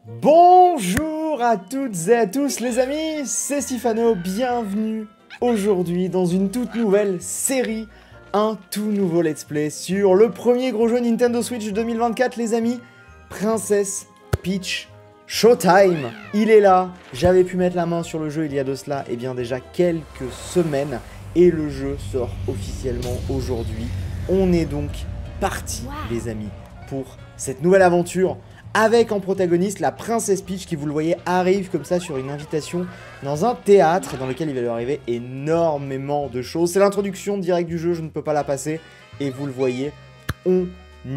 Bonjour à toutes et à tous les amis, c'est Sifano, bienvenue aujourd'hui dans une toute nouvelle série, un tout nouveau let's play sur le premier gros jeu Nintendo Switch 2024 les amis, Princess Peach Showtime. Il est là, j'avais pu mettre la main sur le jeu il y a de cela et bien déjà quelques semaines et le jeu sort officiellement aujourd'hui. On est donc parti les amis pour cette nouvelle aventure avec en protagoniste la Princess Peach qui, vous le voyez, arrive comme ça sur une invitation dans un théâtre dans lequel il va lui arriver énormément de choses. C'est l'introduction directe du jeu, je ne peux pas la passer. Et vous le voyez, on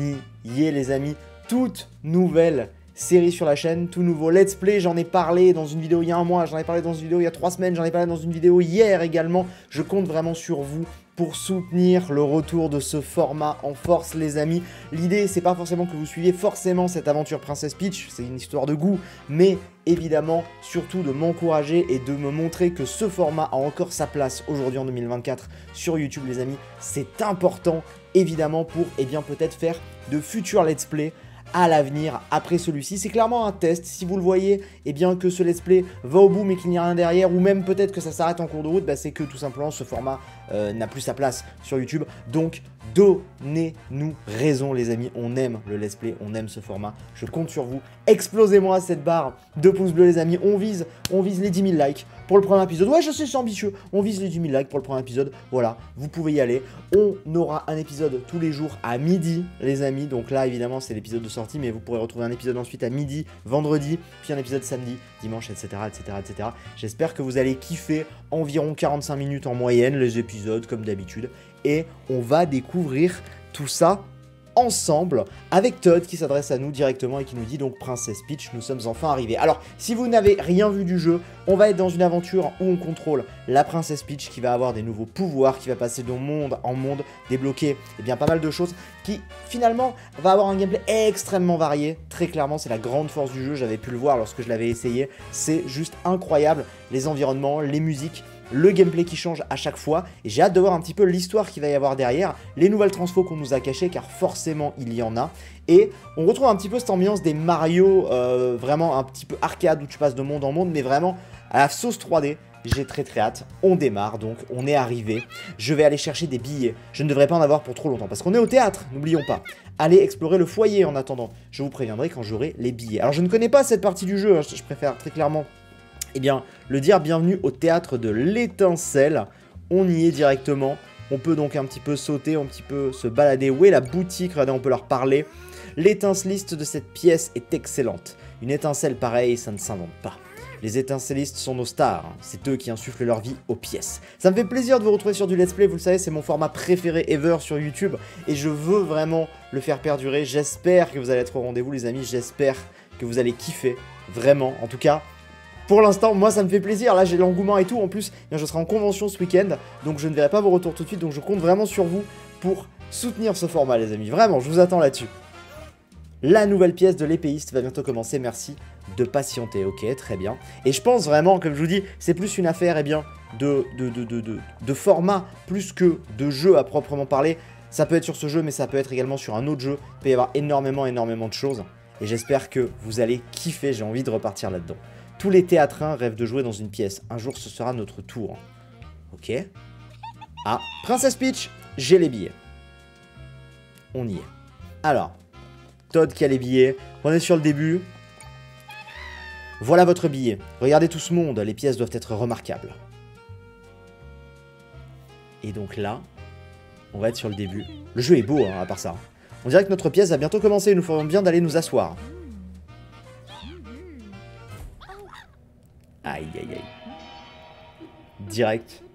y est les amis. Toute nouvelle série sur la chaîne, tout nouveau let's play. J'en ai parlé dans une vidéo il y a un mois, j'en ai parlé dans une vidéo il y a 3 semaines, j'en ai parlé dans une vidéo hier également. Je compte vraiment sur vous pour soutenir le retour de ce format en force les amis. L'idée c'est pas forcément que vous suiviez forcément cette aventure Princess Peach, c'est une histoire de goût, mais évidemment surtout de m'encourager et de me montrer que ce format a encore sa place aujourd'hui en 2024 sur YouTube les amis. C'est important évidemment pour peut-être faire de futurs let's play à l'avenir après celui-ci. C'est clairement un test, si vous le voyez, que ce let's play va au bout mais qu'il n'y a rien derrière, ou même peut-être que ça s'arrête en cours de route, c'est que tout simplement ce format n'a plus sa place sur YouTube. Donc donnez-nous raison les amis, on aime le let's play, on aime ce format, je compte sur vous. Explosez-moi cette barre de pouces bleus les amis, on vise les 10 000 likes pour le premier épisode. Ouais je sais c'est ambitieux, on vise les 10 000 likes pour le premier épisode, voilà, vous pouvez y aller. On aura un épisode tous les jours à midi les amis, donc là évidemment c'est l'épisode de sortie, mais vous pourrez retrouver un épisode ensuite à midi, vendredi, puis un épisode samedi, dimanche, etc. etc. J'espère que vous allez kiffer, environ 45 minutes en moyenne les épisodes comme d'habitude, et on va découvrir tout ça ensemble avec Todd qui s'adresse à nous directement et qui nous dit donc Princess Peach, nous sommes enfin arrivés. Alors si vous n'avez rien vu du jeu, on va être dans une aventure où on contrôle la Princess Peach qui va avoir des nouveaux pouvoirs, qui va passer de monde en monde, débloquer pas mal de choses, qui finalement va avoir un gameplay extrêmement varié. Très clairement c'est la grande force du jeu, j'avais pu le voir lorsque je l'avais essayé, c'est juste incroyable, les environnements, les musiques, le gameplay qui change à chaque fois, et j'ai hâte de voir un petit peu l'histoire qu'il va y avoir derrière, les nouvelles transfos qu'on nous a cachées, car forcément il y en a, et on retrouve un petit peu cette ambiance des Mario, vraiment un petit peu arcade, où tu passes de monde en monde, mais vraiment à la sauce 3D, j'ai très hâte. On démarre donc, on est arrivé, je vais aller chercher des billets, je ne devrais pas en avoir pour trop longtemps, parce qu'on est au théâtre, n'oublions pas. Allez explorer le foyer en attendant, je vous préviendrai quand j'aurai les billets. Alors je ne connais pas cette partie du jeu, je préfère très clairement le dire, bienvenue au théâtre de l'étincelle, on y est directement, on peut donc un petit peu sauter, un petit peu se balader, où est la boutique, regardez on peut leur parler, l'étinceliste de cette pièce est excellente, une étincelle pareille ça ne s'invente pas, les étincellistes sont nos stars, hein. C'est eux qui insufflent leur vie aux pièces. Ça me fait plaisir de vous retrouver sur du let's play, vous le savez c'est mon format préféré ever sur YouTube, et je veux vraiment le faire perdurer, j'espère que vous allez être au rendez-vous les amis, j'espère que vous allez kiffer, vraiment, en tout cas. Pour l'instant, moi ça me fait plaisir, là j'ai l'engouement et tout, en plus je serai en convention ce week-end, donc je ne verrai pas vos retours tout de suite, donc je compte vraiment sur vous pour soutenir ce format les amis, vraiment, je vous attends là-dessus. La nouvelle pièce de l'épéiste va bientôt commencer, merci de patienter, ok, très bien. Et je pense vraiment, comme je vous dis, c'est plus une affaire de format, plus que de jeu à proprement parler. Ça peut être sur ce jeu, mais ça peut être également sur un autre jeu, il peut y avoir énormément de choses, et j'espère que vous allez kiffer, j'ai envie de repartir là-dedans. Tous les théâtrins rêvent de jouer dans une pièce. Un jour, ce sera notre tour. Ok. Ah, Princess Peach, j'ai les billets. On y est. Alors, Todd qui a les billets. On est sur le début. Voilà votre billet. Regardez tout ce monde. Les pièces doivent être remarquables. Et donc là, on va être sur le début. Le jeu est beau, hein, à part ça. On dirait que notre pièce va bientôt commencer. Nous ferons bien d'aller nous asseoir. Aïe aïe aïe. Direct.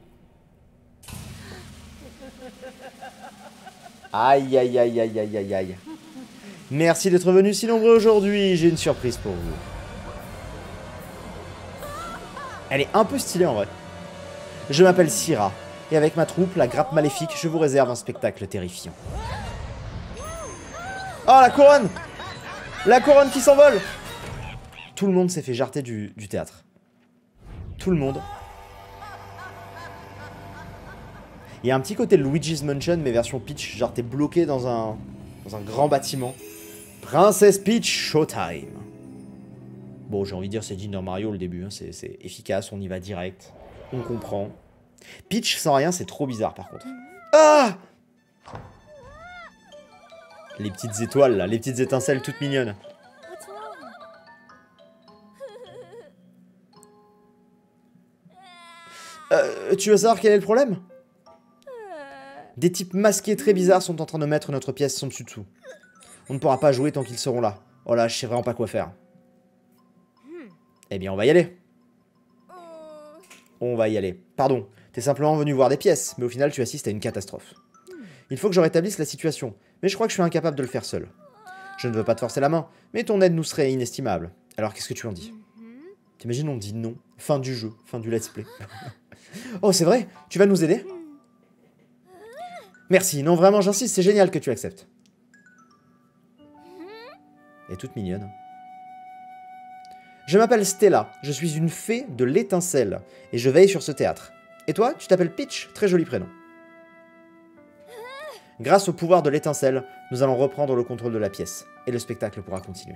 Aïe aïe aïe aïe aïe aïe aïe. Merci d'être venus si nombreux aujourd'hui. J'ai une surprise pour vous. Elle est un peu stylée en vrai. Je m'appelle Syrah. Et avec ma troupe, la Grappe Maléfique, je vous réserve un spectacle terrifiant. Oh la couronne! La couronne qui s'envole! Tout le monde s'est fait jarter du théâtre. Tout le monde. Il y a un petit côté Luigi's Mansion, mais version Peach, genre t'es bloqué dans un grand bâtiment. Princess Peach Showtime. Bon, j'ai envie de dire, c'est Jinder Mario le début, hein. C'est efficace, on y va direct. On comprend. Peach sans rien, c'est trop bizarre par contre. Ah! Les petites étoiles là, les petites étincelles toutes mignonnes. Tu veux savoir quel est le problème? Des types masqués très bizarres sont en train de mettre notre pièce son dessus-dessous. On ne pourra pas jouer tant qu'ils seront là. Oh là, je sais vraiment pas quoi faire. Eh bien, on va y aller. On va y aller. Pardon, t'es simplement venu voir des pièces, mais au final, tu assistes à une catastrophe. Il faut que je rétablisse la situation, mais je crois que je suis incapable de le faire seul. Je ne veux pas te forcer la main, mais ton aide nous serait inestimable. Alors, qu'est-ce que tu en dis? T'imagines, on dit non. Fin du jeu, fin du let's play. Oh, c'est vrai? Tu vas nous aider? Merci, non, vraiment, j'insiste, c'est génial que tu acceptes. Elle est toute mignonne. Je m'appelle Stella, je suis une fée de l'étincelle, et je veille sur ce théâtre. Et toi, tu t'appelles Peach, très joli prénom. Grâce au pouvoir de l'étincelle, nous allons reprendre le contrôle de la pièce, et le spectacle pourra continuer.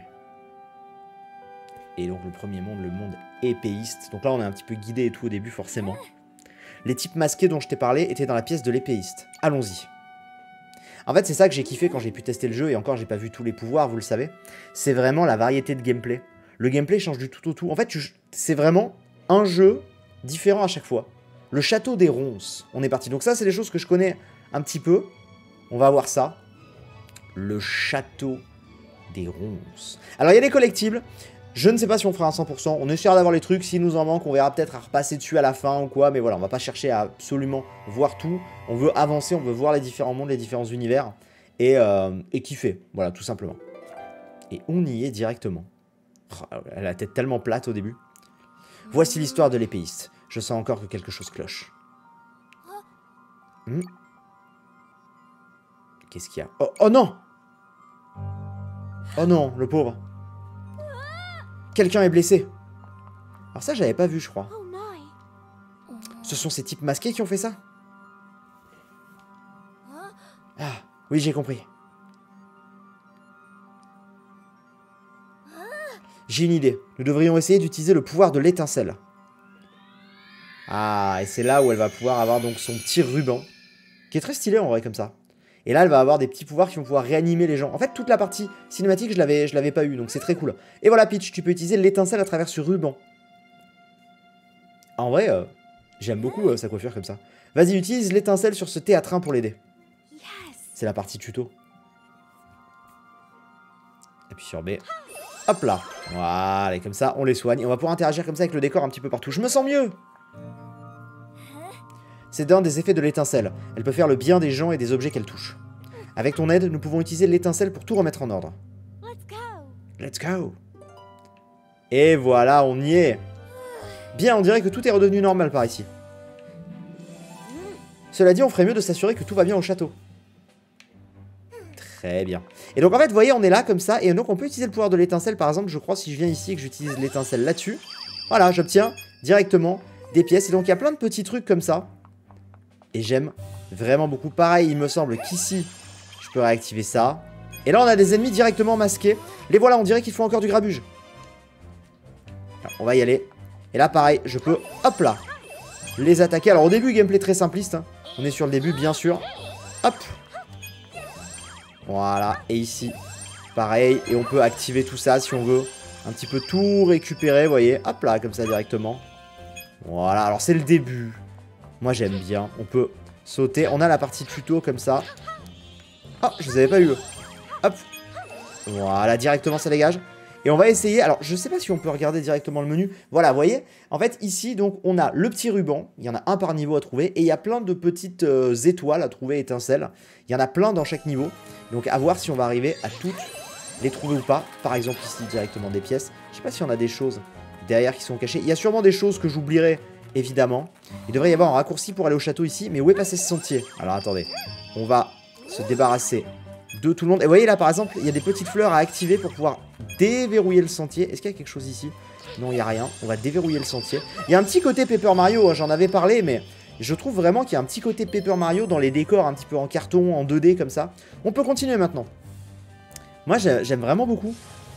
Et donc le premier monde, le monde épéiste. Donc là, on est un petit peu guidé et tout au début, forcément. Les types masqués dont je t'ai parlé étaient dans la pièce de l'épéiste. Allons-y. En fait, c'est ça que j'ai kiffé quand j'ai pu tester le jeu, et encore, j'ai pas vu tous les pouvoirs, vous le savez. C'est vraiment la variété de gameplay. Le gameplay change du tout au tout. En fait, c'est vraiment un jeu différent à chaque fois. Le château des ronces, on est parti. Donc ça, c'est des choses que je connais un petit peu. On va voir ça. Le château des ronces. Alors, il y a des collectibles. Je ne sais pas si on fera un 100%. On essaiera d'avoir les trucs. S'il nous en manque, on verra peut-être à repasser dessus à la fin ou quoi. Mais voilà, on va pas chercher à absolument voir tout. On veut avancer, on veut voir les différents mondes, les différents univers. Et kiffer. Voilà, tout simplement. Et on y est directement. Elle a la tête tellement plate au début. Voici l'histoire de l'épéiste. Je sens encore que quelque chose cloche. Qu'est-ce qu'il y a? Oh, oh non! Oh non, le pauvre. Quelqu'un est blessé. Alors ça, j'avais pas vu, je crois. Ce sont ces types masqués qui ont fait ça? Ah, oui, j'ai compris. J'ai une idée. Nous devrions essayer d'utiliser le pouvoir de l'étincelle. Ah, et c'est là où elle va pouvoir avoir donc son petit ruban. Qui est très stylé en vrai comme ça. Et là, elle va avoir des petits pouvoirs qui vont pouvoir réanimer les gens. En fait, toute la partie cinématique, je l'avais pas eu, donc c'est très cool. Et voilà, Peach, tu peux utiliser l'étincelle à travers ce ruban. En vrai, j'aime beaucoup sa coiffure comme ça. Vas-y, utilise l'étincelle sur ce théâtrin pour l'aider. C'est la partie tuto. Appuie sur B. Hop là. Voilà, et comme ça, on les soigne. Et on va pouvoir interagir comme ça avec le décor un petit peu partout. Je me sens mieux. C'est un des effets de l'étincelle. Elle peut faire le bien des gens et des objets qu'elle touche. Avec ton aide, nous pouvons utiliser l'étincelle pour tout remettre en ordre. Let's go. Et voilà, on y est. Bien, on dirait que tout est redevenu normal par ici. Cela dit, on ferait mieux de s'assurer que tout va bien au château. Très bien. Et donc en fait, vous voyez, on est là comme ça. Et donc on peut utiliser le pouvoir de l'étincelle, par exemple, je crois, si je viens ici et que j'utilise l'étincelle là-dessus. Voilà, j'obtiens directement des pièces. Et donc il y a plein de petits trucs comme ça. Et j'aime vraiment beaucoup. Pareil, il me semble qu'ici, je peux réactiver ça. Et là, on a des ennemis directement masqués. Les voilà, on dirait qu'ils font encore du grabuge. Alors, on va y aller. Et là, pareil, je peux, hop là, les attaquer. Alors au début, gameplay très simpliste. Hein. On est sur le début, bien sûr. Hop. Voilà, et ici, pareil. Et on peut activer tout ça si on veut. Un petit peu tout récupérer, vous voyez. Hop là, comme ça, directement. Voilà, alors c'est le début. Moi j'aime bien, on peut sauter, on a la partie tuto comme ça. Oh, je les avais pas eu. Hop. Voilà, directement ça dégage. Et on va essayer, alors je sais pas si on peut regarder directement le menu. Voilà, vous voyez, en fait ici donc on a le petit ruban, il y en a un par niveau à trouver. Et il y a plein de petites étoiles à trouver, étincelles. Il y en a plein dans chaque niveau. Donc à voir si on va arriver à toutes les trouver ou pas. Par exemple ici directement des pièces. Je sais pas si on a des choses derrière qui sont cachées. Il y a sûrement des choses que j'oublierai. Évidemment. Il devrait y avoir un raccourci pour aller au château ici. Mais où est passé ce sentier? Alors attendez. On va se débarrasser de tout le monde. Et vous voyez là par exemple, il y a des petites fleurs à activer pour pouvoir déverrouiller le sentier. Est-ce qu'il y a quelque chose ici? Non, il n'y a rien. On va déverrouiller le sentier. Il y a un petit côté Paper Mario. Hein, j'en avais parlé, mais je trouve vraiment qu'il y a un petit côté Paper Mario dans les décors un petit peu en carton, en 2D comme ça. On peut continuer maintenant. Moi, j'aime vraiment beaucoup.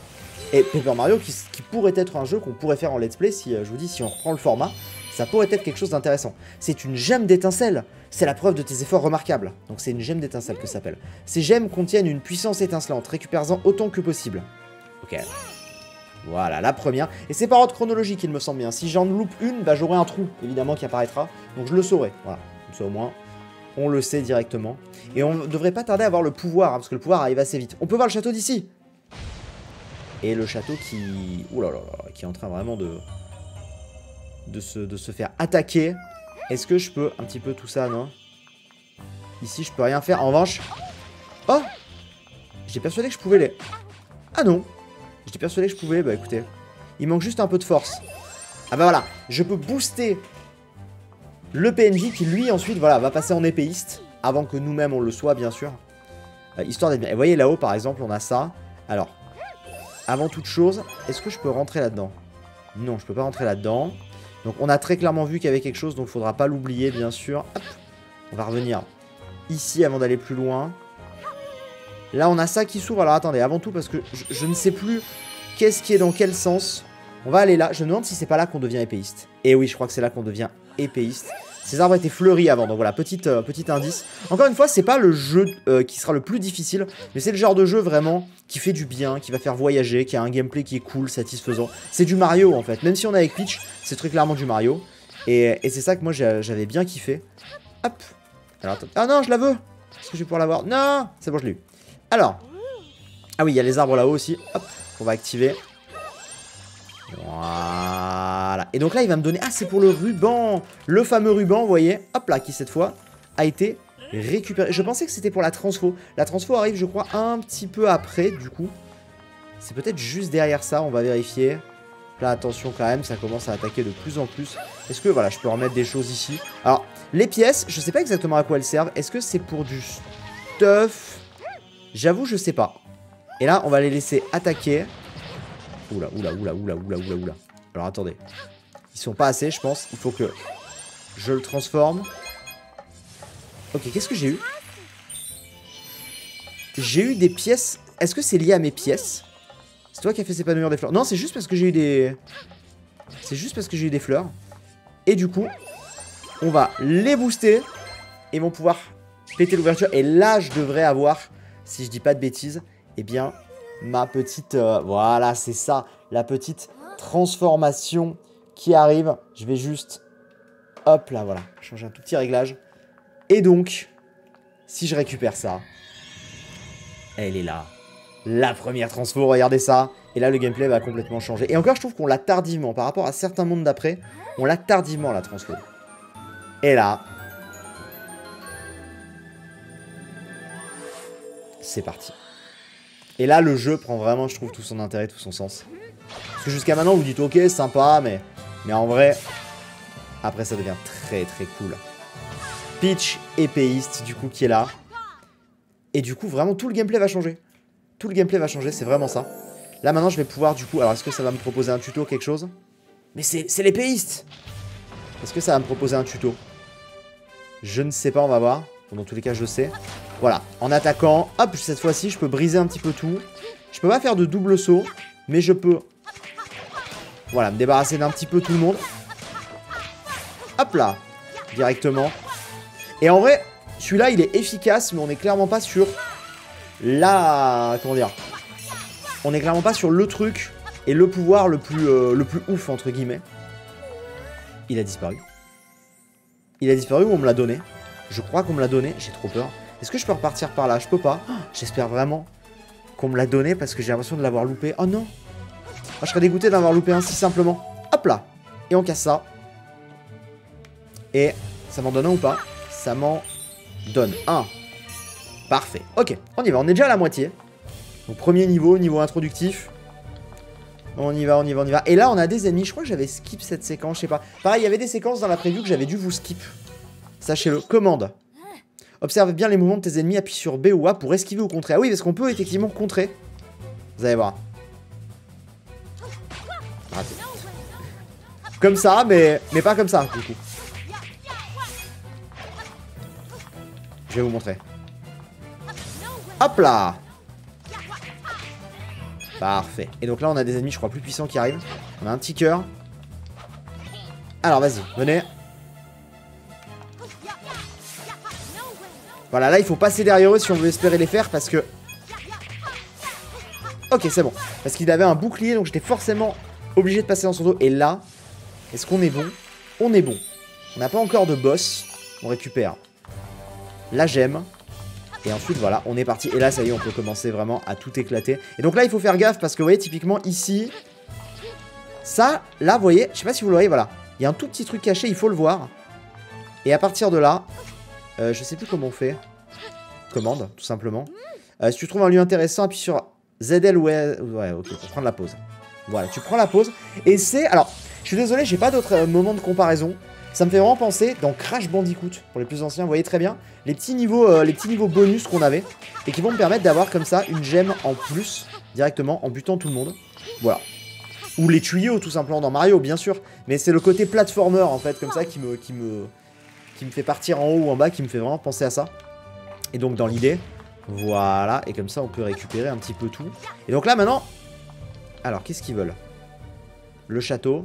Et Paper Mario qui pourrait être un jeu qu'on pourrait faire en let's play si, je vous dis, si on reprend le format, ça pourrait être quelque chose d'intéressant. C'est une gemme d'étincelle. C'est la preuve de tes efforts remarquables. Donc c'est une gemme d'étincelle que ça s'appelle. Ces gemmes contiennent une puissance étincelante. Récupère-en autant que possible. Ok. Voilà, la première. Et c'est par ordre chronologique, il me semble bien. Si j'en loupe une, bah, j'aurai un trou, évidemment, qui apparaîtra. Donc je le saurai. Voilà. Comme ça, au moins, on le sait directement. Et on ne devrait pas tarder à avoir le pouvoir, hein, parce que le pouvoir arrive assez vite. On peut voir le château d'ici. Et le château qui... Ouh là là là, qui est en train vraiment de se faire attaquer. Est-ce que je peux un petit peu tout ça, non? Ici, je peux rien faire. En revanche... Oh! J'étais persuadé que je pouvais les... Ah non! J'étais persuadé que je pouvais... Bah écoutez, il manque juste un peu de force. Ah bah voilà, je peux booster le PNJ qui, lui, ensuite, voilà, va passer en épéiste. Avant que nous-mêmes, on le soit, bien sûr. Histoire d'être bien. Et vous voyez, là-haut, par exemple, on a ça. Alors, avant toute chose, est-ce que je peux rentrer là-dedans? Non, je peux pas rentrer là-dedans. Donc on a très clairement vu qu'il y avait quelque chose, donc il faudra pas l'oublier, bien sûr. Hop, on va revenir ici avant d'aller plus loin. Là, on a ça qui s'ouvre. Alors attendez, avant tout, parce que je ne sais plus qu'est-ce qui est dans quel sens. On va aller là. Je me demande si c'est pas là qu'on devient épéiste. Et oui, je crois que c'est là qu'on devient épéiste. Ces arbres étaient fleuris avant, donc voilà, petit indice. Encore une fois, c'est pas le jeu qui sera le plus difficile, mais c'est le genre de jeu vraiment qui fait du bien, qui va faire voyager, qui a un gameplay qui est cool, satisfaisant. C'est du Mario en fait, même si on est avec Peach, c'est très clairement du Mario. Et c'est ça que moi j'avais bien kiffé. Hop. Alors attends. Ah non, je la veux. Est-ce que je vais pouvoir l'avoir? Non. C'est bon, je l'ai eu. Alors. Ah oui, il y a les arbres là-haut aussi. Hop. On va activer. Voilà. Et donc là, il va me donner... Ah, c'est pour le ruban. Le fameux ruban, vous voyez. Hop là, qui cette fois a été récupéré. Je pensais que c'était pour la transfo. La transfo arrive, je crois, un petit peu après, du coup. C'est peut-être juste derrière ça, on va vérifier. Là, attention quand même, ça commence à attaquer de plus en plus. Est-ce que, voilà, je peux remettre des choses ici? Alors, les pièces, je sais pas exactement à quoi elles servent. Est-ce que c'est pour du stuff? J'avoue, je sais pas. Et là, on va les laisser attaquer. Oula, oula, oula, oula, oula, oula, oula. Alors, attendez. Ils sont pas assez, je pense. Il faut que je le transforme. Ok, qu'est-ce que j'ai eu? J'ai eu des pièces. Est-ce que c'est lié à mes pièces? C'est toi qui as fait s'épanouir des fleurs. Non, c'est juste parce que j'ai eu des... C'est juste parce que j'ai eu des fleurs. Et du coup, on va les booster. Et ils vont pouvoir péter l'ouverture. Et là, je devrais avoir, si je dis pas de bêtises, eh bien, ma petite... voilà, c'est ça. La petite transformation qui arrive. Je vais juste... Hop là, voilà. Changer un tout petit réglage. Et donc, si je récupère ça, elle est là. La première transfo, regardez ça. Et là, le gameplay va complètement changer. Et encore, je trouve qu'on l'a tardivement. Par rapport à certains mondes d'après, on l'a tardivement, la transfo. Et là, c'est parti. Et là, le jeu prend vraiment, je trouve, tout son intérêt, tout son sens. Parce que jusqu'à maintenant, vous dites, ok, sympa, mais en vrai, après, ça devient très, très cool. Peach, épéiste, du coup, qui est là. Et du coup, vraiment, tout le gameplay va changer. Tout le gameplay va changer, c'est vraiment ça. Là, maintenant, je vais pouvoir, du coup... Alors, est-ce que ça va me proposer un tuto, quelque chose? Mais c'est l'épéiste! Est-ce que ça va me proposer un tuto? Je ne sais pas, on va voir. Bon, dans tous les cas, je sais. Voilà, en attaquant... Hop, cette fois-ci, je peux briser un petit peu tout. Je peux pas faire de double saut, mais je peux... Voilà, me débarrasser d'un petit peu tout le monde. Hop là, directement. Et en vrai, celui-là, il est efficace, mais on n'est clairement pas sur... la... Comment dire? On n'est clairement pas sur le truc et le pouvoir le plus ouf, entre guillemets. Il a disparu. Il a disparu ou on me l'a donné? Je crois qu'on me l'a donné, j'ai trop peur. Est-ce que je peux repartir par là? Je peux pas. Oh, j'espère vraiment qu'on me l'a donné parce que j'ai l'impression de l'avoir loupé. Oh non! Oh, je serais dégoûté d'avoir loupé un si simplement. Hop là! Et on casse ça. Et ça m'en donne un ou pas? Ça m'en donne un. Parfait. Ok, on y va. On est déjà à la moitié. Donc premier niveau, niveau introductif. On y va, on y va, on y va. Et là, on a des ennemis. Je crois que j'avais skip cette séquence, je sais pas. Pareil, il y avait des séquences dans la preview que j'avais dû vous skip. Sachez-le. Commande. Observe bien les mouvements de tes ennemis. Appuie sur B ou A pour esquiver ou contrer. Ah oui, parce qu'on peut effectivement contrer. Vous allez voir. Raté. Comme ça, mais pas comme ça, du coup. Je vais vous montrer. Hop là! Parfait. Et donc là, on a des ennemis, je crois, plus puissants qui arrivent. On a un petit cœur. Alors, vas-y, venez. Voilà, là, il faut passer derrière eux si on veut espérer les faire parce que... Ok, c'est bon. Parce qu'il avait un bouclier, donc j'étais forcément obligé de passer dans son dos. Et là, est-ce qu'on est bon? On est bon. On n'a pas encore de boss. On récupère la gemme. Et ensuite, voilà, on est parti. Et là, ça y est, on peut commencer vraiment à tout éclater. Et donc là, il faut faire gaffe parce que, vous voyez, typiquement, ici... Ça, là, vous voyez, je sais pas si vous le voyez, voilà. Il y a un tout petit truc caché, il faut le voir. Et à partir de là... je sais plus comment on fait. Commande, tout simplement. Si tu trouves un lieu intéressant, appuie sur ZL ou... Ouais, ok, pour prendre la pause. Voilà, tu prends la pause. Et c'est... Alors, je suis désolé, j'ai pas d'autres moments de comparaison. Ça me fait vraiment penser dans Crash Bandicoot, pour les plus anciens, vous voyez très bien, les petits niveaux bonus qu'on avait, et qui vont me permettre d'avoir comme ça une gemme en plus, directement, en butant tout le monde. Voilà. Ou les tuyaux, tout simplement, dans Mario, bien sûr. Mais c'est le côté platformer, en fait, comme ça, qui me fait partir en haut ou en bas, qui me fait vraiment penser à ça. Et donc, dans l'idée, voilà, et comme ça, on peut récupérer un petit peu tout. Et donc là, maintenant... Alors, qu'est-ce qu'ils veulent? Le château...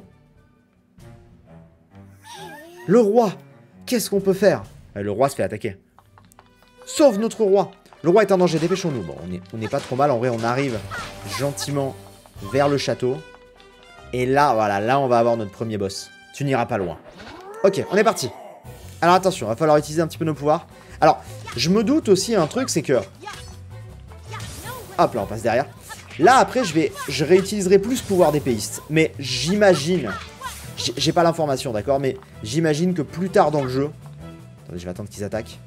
Le roi! Qu'est-ce qu'on peut faire? Le roi se fait attaquer. Sauve notre roi! Le roi est en danger, dépêchons-nous. Bon, on n'est pas trop mal. En vrai, on arrive gentiment vers le château. Et là, voilà, là, on va avoir notre premier boss. Tu n'iras pas loin. Ok, on est parti. Alors, attention, il va falloir utiliser un petit peu nos pouvoirs. Alors, je me doute aussi un truc, c'est que... Hop, là, on passe derrière. Là, après, je réutiliserai plus le pouvoir d'épéiste. Mais j'imagine... J'ai pas l'information, d'accord, mais j'imagine que plus tard dans le jeu... Attendez, je vais attendre qu'ils attaquent.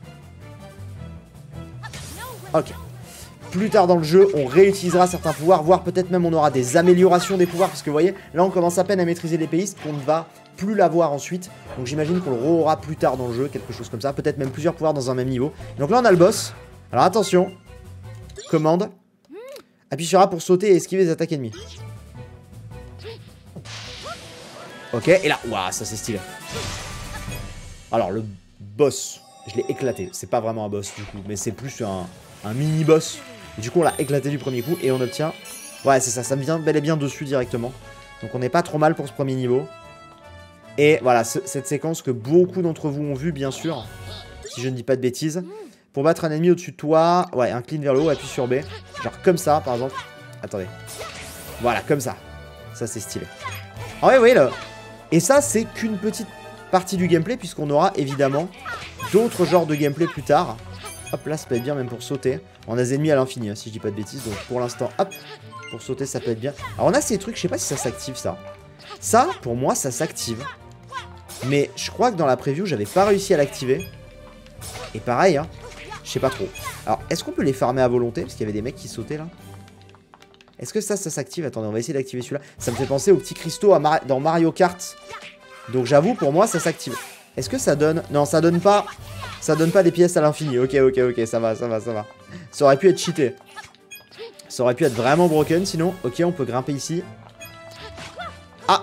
Ok. Plus tard dans le jeu, on réutilisera certains pouvoirs, voire peut-être même on aura des améliorations des pouvoirs, parce que vous voyez, là on commence à peine à maîtriser l'épéiste, qu'on ne va plus l'avoir ensuite. Donc j'imagine qu'on le re-aura plus tard dans le jeu, quelque chose comme ça, peut-être même plusieurs pouvoirs dans un même niveau. Donc là on a le boss. Alors attention. Commande. Appuie sur A pour sauter et esquiver les attaques ennemies. Ok, et là, waouh, ça c'est stylé. Alors, le boss, je l'ai éclaté. C'est pas vraiment un boss du coup, mais c'est plus un mini-boss. Du coup, on l'a éclaté du premier coup et on obtient... Ouais, c'est ça, ça me vient bel et bien dessus directement. Donc, on n'est pas trop mal pour ce premier niveau. Et voilà, cette séquence que beaucoup d'entre vous ont vu, bien sûr, si je ne dis pas de bêtises. Pour battre un ennemi au-dessus de toi, ouais, incline vers le haut, appuie sur B. Genre comme ça, par exemple. Attendez. Voilà, comme ça. Ça, c'est stylé. Ah ouais, oui, là... Et ça, c'est qu'une petite partie du gameplay, puisqu'on aura évidemment d'autres genres de gameplay plus tard. Hop, là, ça peut être bien même pour sauter. On a des ennemis à l'infini, hein, si je dis pas de bêtises. Donc pour l'instant, hop, pour sauter, ça peut être bien. Alors on a ces trucs, je sais pas si ça s'active, ça. Ça, pour moi, ça s'active. Mais je crois que dans la preview, j'avais pas réussi à l'activer. Et pareil, hein, je sais pas trop. Alors, est-ce qu'on peut les farmer à volonté? Parce qu'il y avait des mecs qui sautaient, là. Est-ce que ça s'active? Attendez, on va essayer d'activer celui-là. Ça me fait penser aux petits cristaux dans Mario Kart. Donc j'avoue, pour moi, ça s'active. Est-ce que ça donne... Non, ça donne pas... Ça donne pas des pièces à l'infini. Ok, ça va. Ça aurait pu être cheaté. Ça aurait pu être vraiment broken, sinon. Ok, on peut grimper ici. Ah!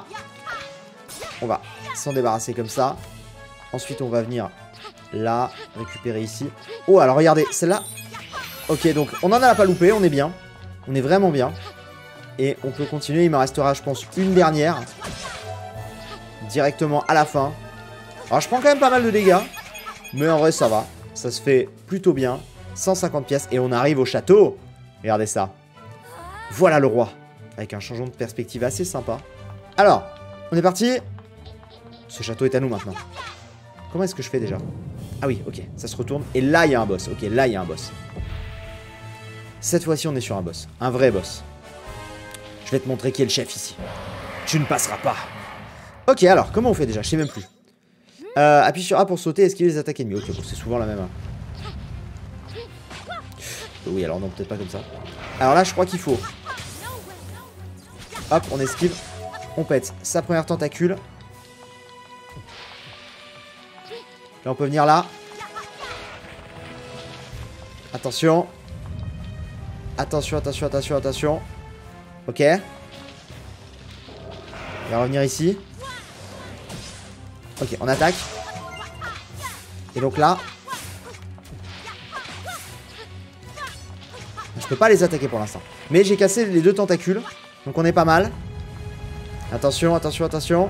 On va s'en débarrasser comme ça. Ensuite, on va venir là, récupérer ici. Oh, alors regardez, celle-là... Ok, donc on en a pas loupé, on est bien. On est vraiment bien. Et on peut continuer. Il me restera, je pense, une dernière. Directement à la fin. Alors, je prends quand même pas mal de dégâts. Mais en vrai, ça va. Ça se fait plutôt bien. 150 pièces. Et on arrive au château. Regardez ça. Voilà le roi. Avec un changement de perspective assez sympa. Alors, on est parti. Ce château est à nous maintenant. Comment est-ce que je fais déjà? Ah oui, ok. Ça se retourne. Et là, il y a un boss. Ok, là, il y a un boss. Cette fois-ci, on est sur un boss. Un vrai boss. Je vais te montrer qui est le chef ici. Tu ne passeras pas. Ok, alors, comment on fait déjà? Je sais même plus. Appuie sur A pour sauter et esquiver les attaques ennemies. Ok, bon, c'est souvent la même. Hein. Oui, alors non, peut-être pas comme ça. Alors là, je crois qu'il faut... Hop, on esquive. On pète sa première tentacule. Là, on peut venir là. Attention. Attention. Ok. On va revenir ici. Ok, on attaque. Et donc là... Je peux pas les attaquer pour l'instant. Mais j'ai cassé les 2 tentacules. Donc on est pas mal. Attention, attention, attention.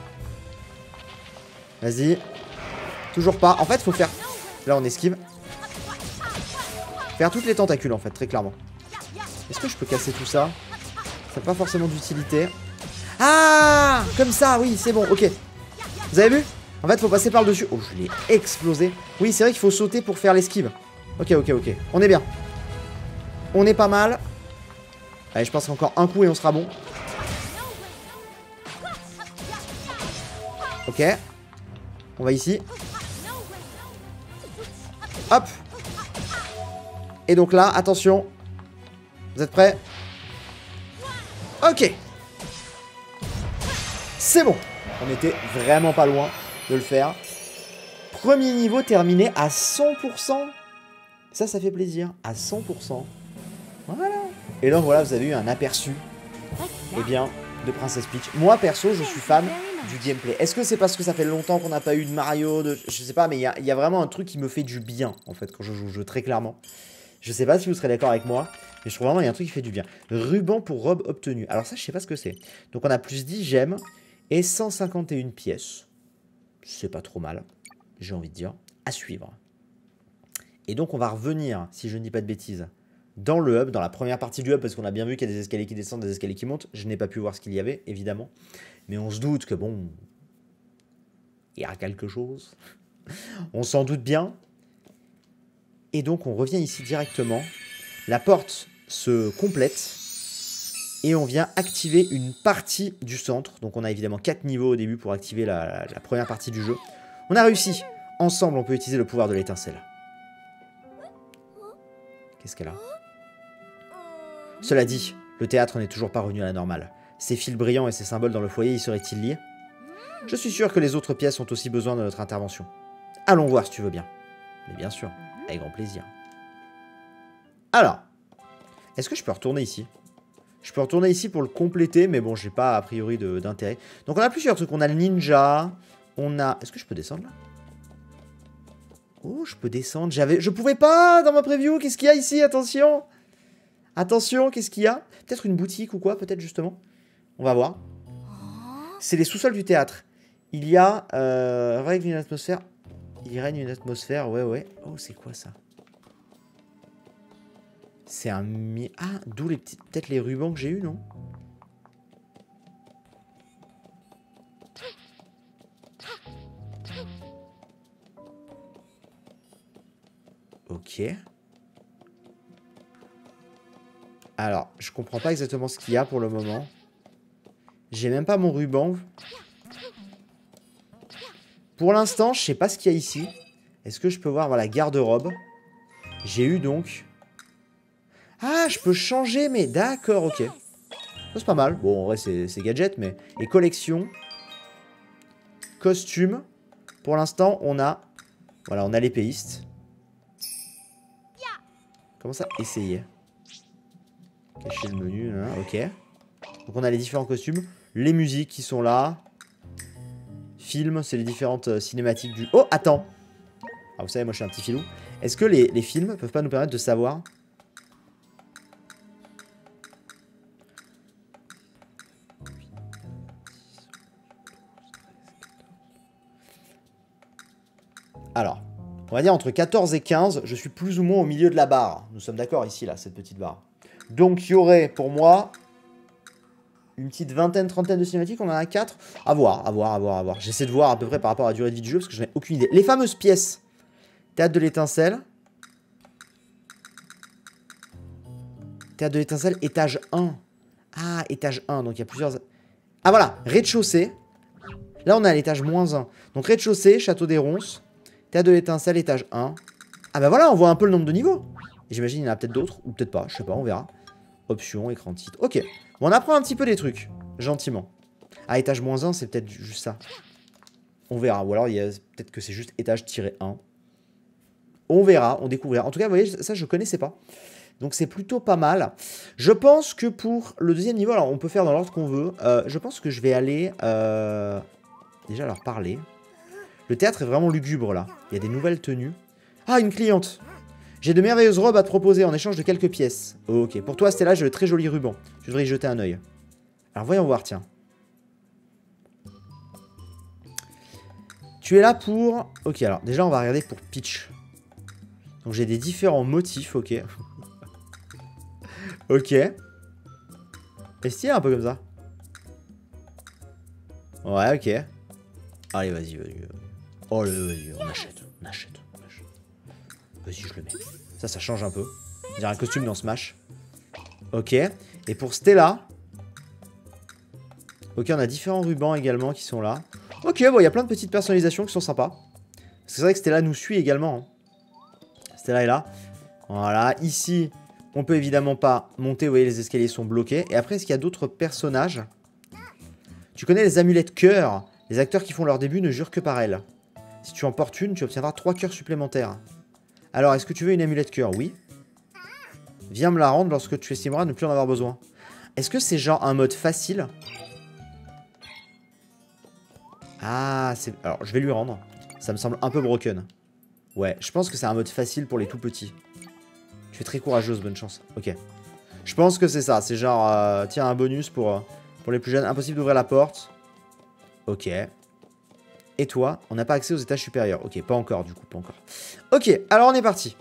Vas-y. Toujours pas. En fait, faut faire... Là, on esquive. Faire toutes les tentacules, en fait, très clairement. Est-ce que je peux casser tout ça? Ça n'a pas forcément d'utilité. Ah! Comme ça, oui, c'est bon, ok. Vous avez vu? En fait, faut passer par le dessus. Oh, je l'ai explosé. Oui, c'est vrai qu'il faut sauter pour faire l'esquive. Ok, ok, ok. On est bien. On est pas mal. Allez, je passe encore un coup et on sera bon. Ok. On va ici. Hop. Et donc là, attention. Vous êtes prêts? Ok. C'est bon. On était vraiment pas loin de le faire. Premier niveau terminé à 100%. Ça fait plaisir. À 100%. Voilà. Et donc voilà, vous avez eu un aperçu, eh bien, de Princess Peach. Moi, perso, je suis fan du gameplay. Est-ce que c'est parce que ça fait longtemps qu'on n'a pas eu de Mario, je sais pas, mais il y a vraiment un truc qui me fait du bien, en fait, quand je joue au jeu, très clairement. Je sais pas si vous serez d'accord avec moi, mais je trouve vraiment qu'il y a un truc qui fait du bien. Ruban pour robe obtenue. Alors ça, je sais pas ce que c'est. Donc on a plus 10 gemmes et 151 pièces. C'est pas trop mal, j'ai envie de dire. À suivre. Et donc on va revenir, si je ne dis pas de bêtises, dans le hub, dans la première partie du hub, parce qu'on a bien vu qu'il y a des escaliers qui descendent, des escaliers qui montent. Je n'ai pas pu voir ce qu'il y avait, évidemment. Mais on se doute que, bon, il y a quelque chose. On s'en doute bien. Et donc, on revient ici directement. La porte se complète. Et on vient activer une partie du centre. Donc, on a évidemment 4 niveaux au début pour activer la première partie du jeu. On a réussi. Ensemble, on peut utiliser le pouvoir de l'étincelle. Qu'est-ce qu'elle a ? Cela dit, le théâtre n'est toujours pas revenu à la normale. Ces fils brillants et ces symboles dans le foyer y seraient-ils liés? Je suis sûr que les autres pièces ont aussi besoin de notre intervention. Allons voir si tu veux bien. Mais bien sûr, avec grand plaisir. Alors, est-ce que je peux retourner ici? Je peux retourner ici pour le compléter, mais bon, j'ai pas a priori d'intérêt. Donc on a plusieurs trucs. On a le ninja, on a... Est-ce que je peux descendre là? Oh, je peux descendre. Je pouvais pas dans ma preview. Qu'est-ce qu'il y a ici? Attention. Attention, qu'est-ce qu'il y a? Peut-être une boutique ou quoi, peut-être justement. On va voir. C'est les sous-sols du théâtre. Il y a... règne une atmosphère. Il règne une atmosphère, ouais, ouais. Oh, c'est quoi ça? C'est un... Ah, d'où les petits... Peut-être les rubans que j'ai eu, non? Ok. Alors, je comprends pas exactement ce qu'il y a pour le moment. J'ai même pas mon ruban. Pour l'instant, je sais pas ce qu'il y a ici. Est-ce que je peux voir, voilà, garde-robe. J'ai eu donc... Ah, je peux changer, mais d'accord, ok. Ça, c'est pas mal. Bon, en vrai, c'est gadget, mais... Et collection. Costume. Pour l'instant, on a... Voilà, on a l'épéiste. Comment ça? Essayer. Cacher le menu, hein, ok. Donc on a les différents costumes. Les musiques qui sont là. Films, c'est les différentes cinématiques du... Oh, attends. Ah, vous savez, moi je suis un petit filou. Est-ce que les films peuvent pas nous permettre de savoir... Alors, on va dire entre 14 et 15, je suis plus ou moins au milieu de la barre. Nous sommes d'accord ici, là, cette petite barre. Donc il y aurait, pour moi... Une petite vingtaine, trentaine de cinématiques, on en a 4. À voir, à voir, à voir, à voir. J'essaie de voir à peu près par rapport à la durée de vie du jeu, parce que je n'ai aucune idée. Les fameuses pièces. Théâtre de l'étincelle. Théâtre de l'étincelle, étage 1. Ah, étage 1, donc il y a plusieurs... Ah voilà, rez-de-chaussée. Là, on est à l'étage -1. Donc rez-de-chaussée, château des ronces. Théâtre de l'étincelle, étage 1. Ah bah voilà, on voit un peu le nombre de niveaux. Et j'imagine il y en a peut-être d'autres, ou peut-être pas, je sais pas, on verra. Options, écran de titre. Ok. Bon, on apprend un petit peu des trucs. Gentiment. Ah, étage -1, c'est peut-être juste ça. On verra. Ou alors, peut-être que c'est juste étage-1. On verra, on découvrira. En tout cas, vous voyez, ça, je connaissais pas. Donc, c'est plutôt pas mal. Je pense que pour le deuxième niveau, alors, on peut faire dans l'ordre qu'on veut. Je pense que je vais aller... déjà, leur parler. Le théâtre est vraiment lugubre, là. Il y a des nouvelles tenues. Ah, une cliente. J'ai de merveilleuses robes à te proposer en échange de quelques pièces. Ok, pour toi Stella, j'ai de très jolis rubans. Tu devrais y jeter un œil. Alors voyons voir, tiens. Tu es là pour... Ok, alors déjà on va regarder pour Peach. Donc j'ai des différents motifs, ok. Ok. C'est stylé un peu comme ça. Ouais, ok. Allez, vas-y, vas-y. Oh, vas-y, on achète. Vas-y, je le mets. Ça change un peu. On dirait un costume dans Smash. Ok. Et pour Stella... Ok, on a différents rubans également qui sont là. Ok, bon, il y a plein de petites personnalisations qui sont sympas. Parce que c'est vrai que Stella nous suit également. Hein. Stella est là. Voilà, ici, on peut évidemment pas monter. Vous voyez, les escaliers sont bloqués. Et après, est-ce qu'il y a d'autres personnages? Tu connais les amulettes cœur? Les acteurs qui font leur début ne jurent que par elles. Si tu en portes une, tu obtiendras 3 cœurs supplémentaires. Alors, est-ce que tu veux une amulette cœur? Oui. Viens me la rendre lorsque tu estimeras ne plus en avoir besoin. Est-ce que c'est genre un mode facile? Ah, c'est... Alors, je vais lui rendre. Ça me semble un peu broken. Ouais, je pense que c'est un mode facile pour les tout petits. Tu es très courageuse, bonne chance. Ok. Je pense que c'est ça. C'est genre, tiens, un bonus pour les plus jeunes. Impossible d'ouvrir la porte. Ok. Et toi, on n'a pas accès aux étages supérieurs. Ok, pas encore, du coup, pas encore. Ok, alors on est parti.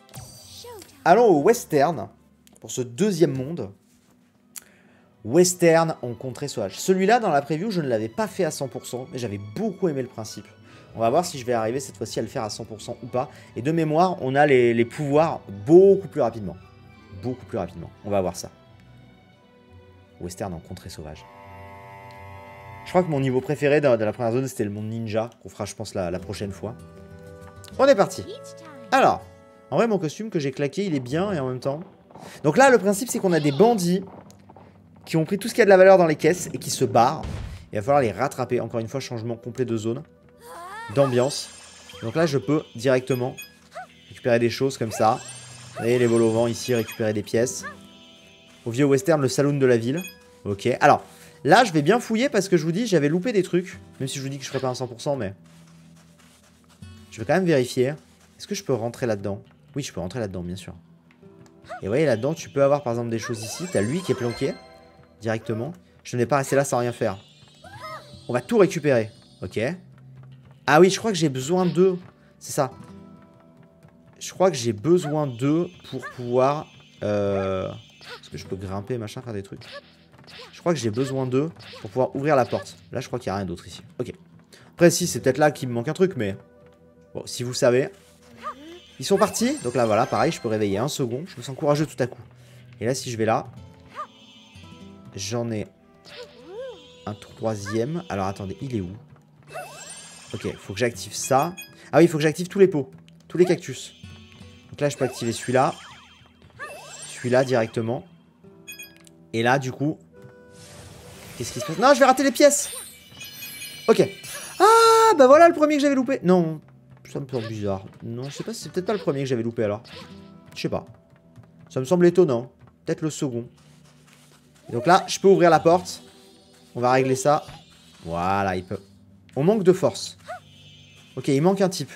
Allons au western. Pour ce deuxième monde. Western en contrée sauvage. Celui-là, dans la preview, je ne l'avais pas fait à 100%, mais j'avais beaucoup aimé le principe. On va voir si je vais arriver cette fois-ci à le faire à 100% ou pas. Et de mémoire, on a les pouvoirs beaucoup plus rapidement. Beaucoup plus rapidement. On va voir ça. Western en contrée sauvage. Je crois que mon niveau préféré de la première zone, c'était le monde ninja, qu'on fera, je pense, la prochaine fois. On est parti. Alors, en vrai, mon costume que j'ai claqué, il est bien et en même temps... Donc là, le principe, c'est qu'on a des bandits qui ont pris tout ce qui a de la valeur dans les caisses et qui se barrent. Il va falloir les rattraper. Encore une fois, changement complet de zone, d'ambiance. Donc là, je peux directement récupérer des choses comme ça. Vous voyez, les vols au vent ici, récupérer des pièces. Au vieux western, le saloon de la ville. Ok, alors, là, je vais bien fouiller parce que je vous dis, j'avais loupé des trucs. Même si je vous dis que je ferai pas un 100%, mais... Je vais quand même vérifier. Est-ce que je peux rentrer là-dedans? Oui, je peux rentrer là-dedans, bien sûr. Et vous voyez, là-dedans, tu peux avoir, par exemple, des choses ici. T'as lui qui est planqué. Directement. Je ne vais pas rester là sans rien faire. On va tout récupérer. Ok. Ah oui, je crois que j'ai besoin d'eux. C'est ça. Je crois que j'ai besoin d'eux pour pouvoir... Est-ce que je peux grimper, machin, faire des trucs? Je crois que j'ai besoin d'eux pour pouvoir ouvrir la porte. Là, je crois qu'il n'y a rien d'autre ici. Ok. Après, si, c'est peut-être là qu'il me manque un truc, mais... Bon, si vous savez... Ils sont partis. Donc là, voilà, pareil, je peux réveiller un second. Je me sens courageux tout à coup. Et là, si je vais là... J'en ai un troisième. Alors attendez, il est où? Ok, faut que j'active ça. Ah oui, il faut que j'active tous les pots. Tous les cactus. Donc là, je peux activer celui-là. Celui-là directement. Et là, du coup... Qu'est-ce qui se passe? Non, je vais rater les pièces. Ok. Ah, bah voilà le premier que j'avais loupé. Non, ça me semble bizarre. Non, je sais pas si c'est peut-être pas le premier que j'avais loupé alors. Je sais pas. Ça me semble étonnant. Peut-être le second. Et donc là, je peux ouvrir la porte. On va régler ça. Voilà, il peut. On manque de force. Ok, il manque un type.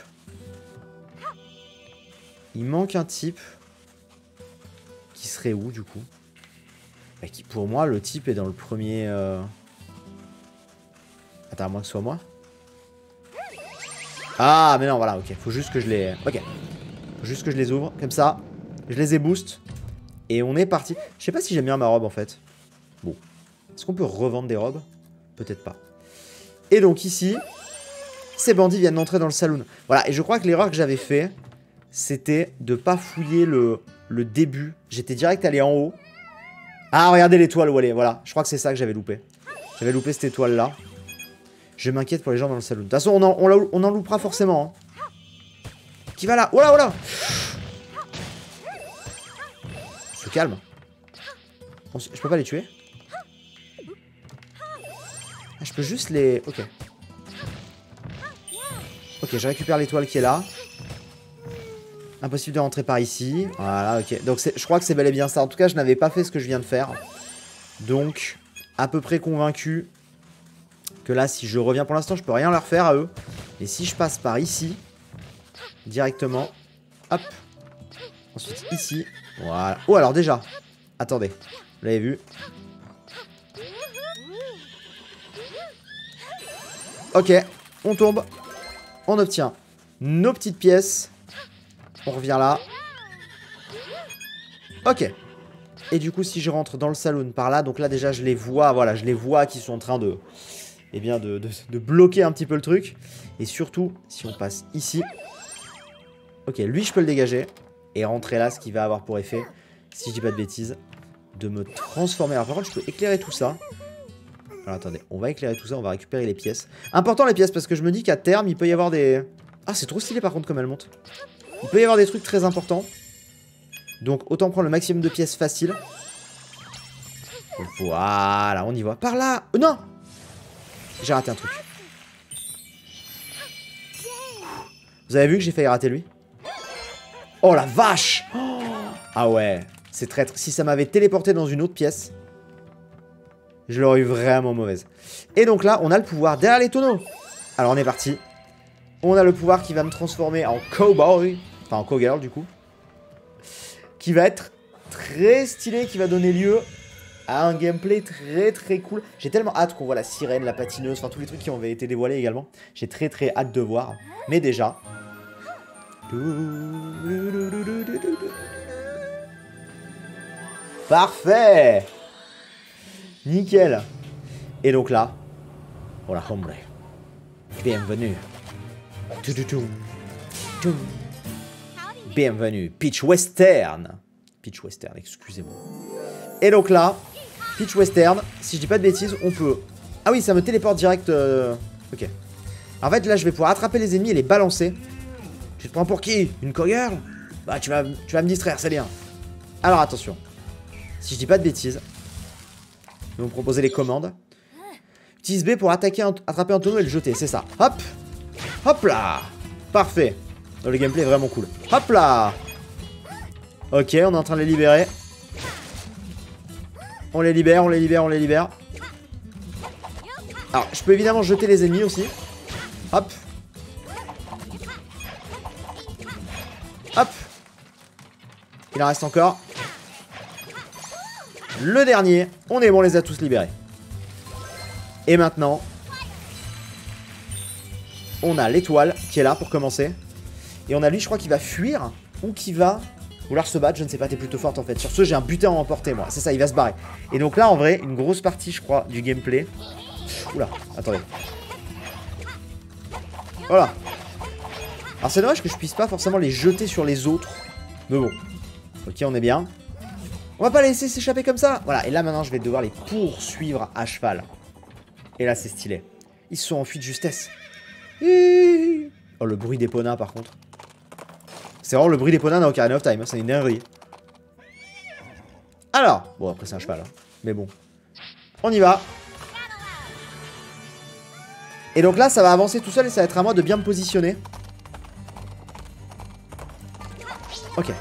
Il manque un type. Qui serait où, du coup? Bah, qui, pour moi, le type est dans le premier... Attends, à moins que ce soit moi. Ah, mais non, voilà, ok. Faut juste que je les... Ok. Faut juste que je les ouvre, comme ça. Je les boost. Et on est parti. Je sais pas si j'aime bien ma robe, en fait. Bon. Est-ce qu'on peut revendre des robes? Peut-être pas. Et donc ici, ces bandits viennent d'entrer dans le saloon. Voilà, et je crois que l'erreur que j'avais fait, c'était de pas fouiller le début. J'étais direct allé en haut. Ah, regardez l'étoile où elle est, voilà. Je crois que c'est ça que j'avais loupé. J'avais loupé cette étoile-là. Je m'inquiète pour les gens dans le saloon. De toute façon, on en loupera forcément. Hein. Qui va là? Oh là, oh là! Se calme. Je peux pas les tuer? Ah, je peux juste les... Ok. Ok, je récupère l'étoile qui est là. Impossible de rentrer par ici. Voilà, ok. Donc je crois que c'est bel et bien ça. En tout cas, je n'avais pas fait ce que je viens de faire. Donc, à peu près convaincu que là, si je reviens pour l'instant, je peux rien leur faire à eux. Et si je passe par ici, directement, hop, Ensuite, ici. Voilà. Oh, alors déjà. Attendez. Vous l'avez vu? Ok. On tombe. On obtient nos petites pièces. On revient là. Ok. Et du coup, si je rentre dans le saloon par là, donc là déjà je les vois, voilà, je les vois qui sont en train de, eh bien, de bloquer un petit peu le truc. Et surtout, si on passe ici, ok, lui je peux le dégager et rentrer là, ce qui va avoir pour effet, si je dis pas de bêtises, de me transformer. Alors par contre, je peux éclairer tout ça. Alors attendez, on va éclairer tout ça, on va récupérer les pièces. Important les pièces parce que je me dis qu'à terme, il peut y avoir des... Ah, c'est trop stylé par contre comme elle monte. Il peut y avoir des trucs très importants. Donc autant prendre le maximum de pièces faciles. Voilà, on y va. Par là. Non. J'ai raté un truc. Vous avez vu que j'ai failli rater lui? Oh la vache. Oh. Ah ouais, c'est traître. Si ça m'avait téléporté dans une autre pièce, je l'aurais eu vraiment mauvaise. Et donc là, on a le pouvoir derrière les tonneaux. Alors on est parti. On a le pouvoir qui va me transformer en cowboy. Enfin en cowgirl du coup. Qui va être très stylé, qui va donner lieu à un gameplay très très cool. J'ai tellement hâte qu'on voit la sirène, la patineuse, enfin tous les trucs qui ont été dévoilés également. J'ai très très hâte de voir. Mais déjà... Parfait. Nickel. Et donc là... Hola hombre. Bienvenue. Bienvenue, Peach Western. Peach Western, excusez-moi. Et donc là, Peach Western, si je dis pas de bêtises, on peut... Ah oui, ça me téléporte direct... Ok. En fait, là, je vais pouvoir attraper les ennemis et les balancer. Tu te prends pour qui? Une cowgirl? Bah, tu vas me distraire, c'est bien. Alors, attention. Si je dis pas de bêtises, ils vont me proposer les commandes. Utilise B pour attraper un tonneau et le jeter, c'est ça. Hop. Hop là. Parfait. Le gameplay est vraiment cool. Hop là. Ok, on est en train de les libérer. On les libère, on les libère, on les libère. Alors, je peux évidemment jeter les ennemis aussi. Hop. Hop. Il en reste encore. Le dernier. On est bon, on les a tous libérés. Et maintenant, on a l'étoile qui est là pour commencer. Et on a lui, je crois, qui va fuir. Ou qui va vouloir se battre. Je ne sais pas, t'es plutôt forte en fait. Sur ce, j'ai un butin à emporter, moi. C'est ça, il va se barrer. Et donc là, en vrai, une grosse partie, je crois, du gameplay. Oula, attendez. Voilà. Alors c'est dommage que je puisse pas forcément les jeter sur les autres. Mais bon. Ok, on est bien. On va pas les laisser s'échapper comme ça. Voilà, et là maintenant, je vais devoir les poursuivre à cheval. Et là, c'est stylé. Ils se sont enfuis de justesse. Oh, le bruit des ponas, par contre. C'est vraiment le bruit des ponas dans Ocarina of Time. Hein, c'est une dinguerie. Alors. Bon, après, c'est un cheval. Hein, mais bon. On y va. Et donc là, ça va avancer tout seul et ça va être à moi de bien me positionner. Ok.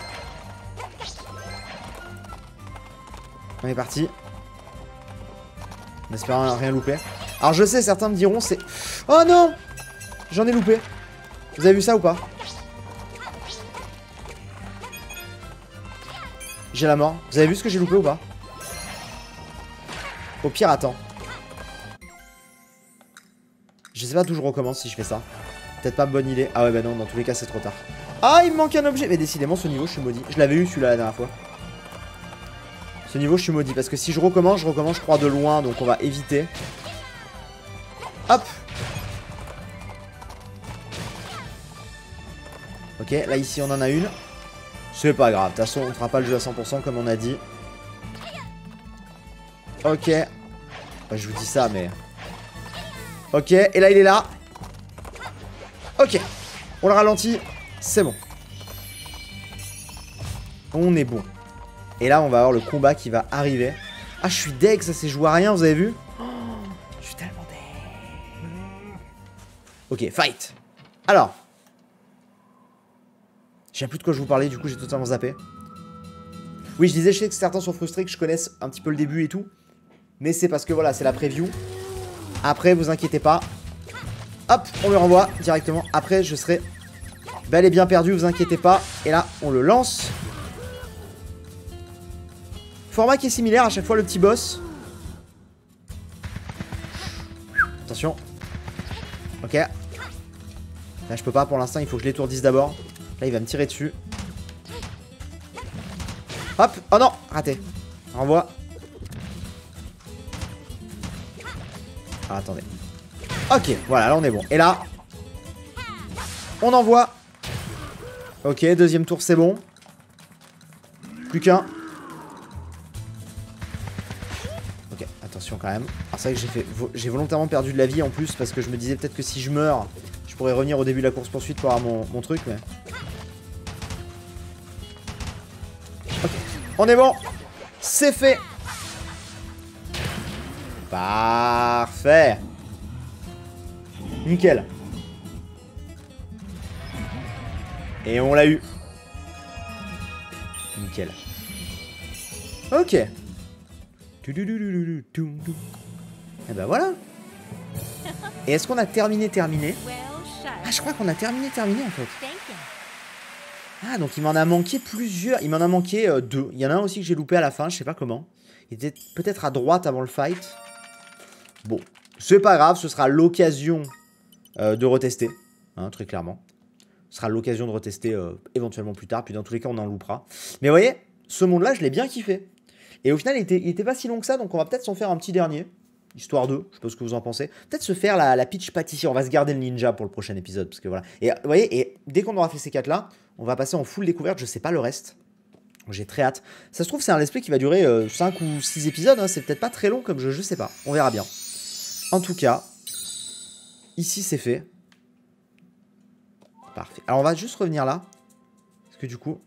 On est parti. En espérant rien louper. Alors je sais, certains me diront c'est... Oh non! J'en ai loupé. Vous avez vu ça ou pas? J'ai la mort. Vous avez vu ce que j'ai loupé ou pas? Au pire, attends. Je sais pas d'où je recommence si je fais ça. Peut-être pas bonne idée. Ah ouais, bah non, dans tous les cas, c'est trop tard. Ah, il me manque un objet. Mais décidément, ce niveau, je suis maudit. Je l'avais eu celui-là la dernière fois. Ce niveau, je suis maudit. Parce que si je recommence, je crois, de loin. Donc on va éviter. Hop. Ok, là, ici, on en a une. C'est pas grave. De toute façon, on ne fera pas le jeu à 100% comme on a dit. Ok. Bah, je vous dis ça, mais... Ok, et là, il est là. Ok. On le ralentit. C'est bon. On est bon. Et là, on va avoir le combat qui va arriver. Ah, je suis deg, ça s'est joué à rien, vous avez vu? Oh, je suis tellement deg. Ok, fight. Alors. Je sais plus de quoi je vous parlais, du coup, j'ai totalement zappé. Oui, je disais, je sais que certains sont frustrés que je connaisse un petit peu le début et tout. Mais c'est parce que, voilà, c'est la preview. Après, vous inquiétez pas. Hop, on le renvoie directement. Après, je serai bel et bien perdu, vous inquiétez pas. Et là, on le lance. format qui est similaire à chaque fois, le petit boss. Attention. Ok. Là, je peux pas pour l'instant, il faut que je l'étourdisse d'abord. Là, il va me tirer dessus. Hop. Oh non, raté. Renvoie. Ah, attendez. Ok, voilà, là, on est bon. Et là, on envoie. Ok, deuxième tour, c'est bon. Plus qu'un. Ok, attention quand même. Alors c'est vrai que j'ai volontairement perdu de la vie en plus parce que je me disais peut-être que si je meurs, je pourrais revenir au début de la course poursuite pour avoir mon truc, mais... Ok, on est bon. C'est fait. Parfait. Nickel. Et on l'a eu. Nickel. Ok. Et ben voilà. Et est-ce qu'on a terminé Ah, je crois qu'on a terminé en fait. Ah, donc il m'en a manqué plusieurs. Il m'en a manqué 2. Il y en a un aussi que j'ai loupé à la fin, je sais pas comment. Il était peut-être à droite avant le fight. Bon, c'est pas grave, ce sera l'occasion de retester, hein, très clairement. Ce sera l'occasion de retester éventuellement plus tard, puis dans tous les cas on en loupera. Mais vous voyez, ce monde-là, je l'ai bien kiffé. Et au final, il était pas si long que ça, donc on va peut-être s'en faire un petit dernier. Histoire de, je sais pas ce que vous en pensez. Peut-être se faire la Peach pâtissier, on va se garder le ninja pour le prochain épisode, parce que voilà. Et vous voyez, et dès qu'on aura fait ces 4-là, on va passer en full découverte, je sais pas le reste. J'ai très hâte. Ça se trouve, c'est un let's play qui va durer 5 ou 6 épisodes, hein. C'est peut-être pas très long comme jeu, je sais pas. On verra bien. En tout cas, ici c'est fait. Parfait. Alors on va juste revenir là. Parce que du coup,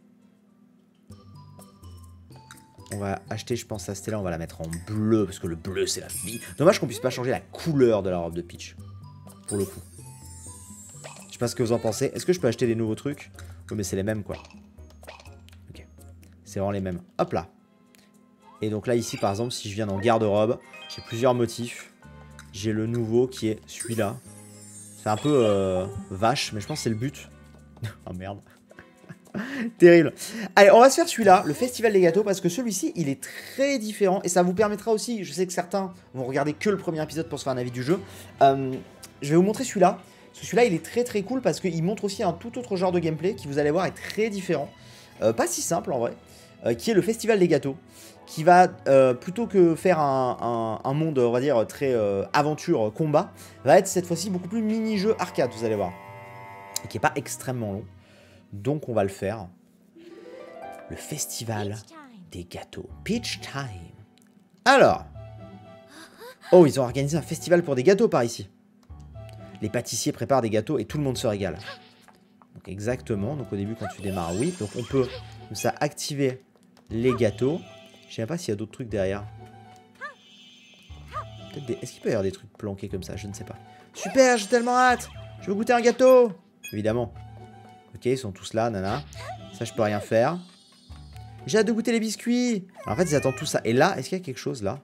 on va acheter, je pense, cette là, on va la mettre en bleu. Parce que le bleu, c'est la vie. Dommage qu'on puisse pas changer la couleur de la robe de Peach. Pour le coup. Je sais pas ce que vous en pensez. Est-ce que je peux acheter des nouveaux trucs? Oui, mais c'est les mêmes, quoi. Ok. C'est vraiment les mêmes. Hop là. Et donc là, ici, par exemple, si je viens dans garde-robe, j'ai plusieurs motifs. J'ai le nouveau qui est celui-là. C'est un peu vache, mais je pense que c'est le but. Oh merde. Terrible. Allez, on va se faire celui-là, le Festival des Gâteaux, parce que celui-ci, il est très différent. Et ça vous permettra aussi, je sais que certains vont regarder que le premier épisode pour se faire un avis du jeu. Je vais vous montrer celui-là. Parce que celui-là, il est très très cool parce qu'il montre aussi un tout autre genre de gameplay qui, vous allez voir, est très différent. Pas si simple en vrai. Qui est le Festival des Gâteaux. Qui va, plutôt que faire un monde, on va dire, très aventure, combat, va être cette fois-ci beaucoup plus mini-jeu arcade, vous allez voir. Et qui n'est pas extrêmement long. Donc on va le faire. Le Festival des Gâteaux. Peach Time. Alors. Oh, ils ont organisé un festival pour des gâteaux par ici. Les pâtissiers préparent des gâteaux et tout le monde se régale. Donc exactement. Donc au début, quand tu démarres, oui. Donc on peut, comme ça, activer les gâteaux. Je sais même pas s'il y a d'autres trucs derrière. Est-ce qu'il peut y avoir des trucs planqués comme ça? Je ne sais pas. Super, j'ai tellement hâte. Je veux goûter un gâteau. Évidemment. Ok, ils sont tous là, nana. Ça, je peux rien faire. J'ai hâte de goûter les biscuits. Alors, en fait, ils attendent tout ça. Et là, est-ce qu'il y a quelque chose là?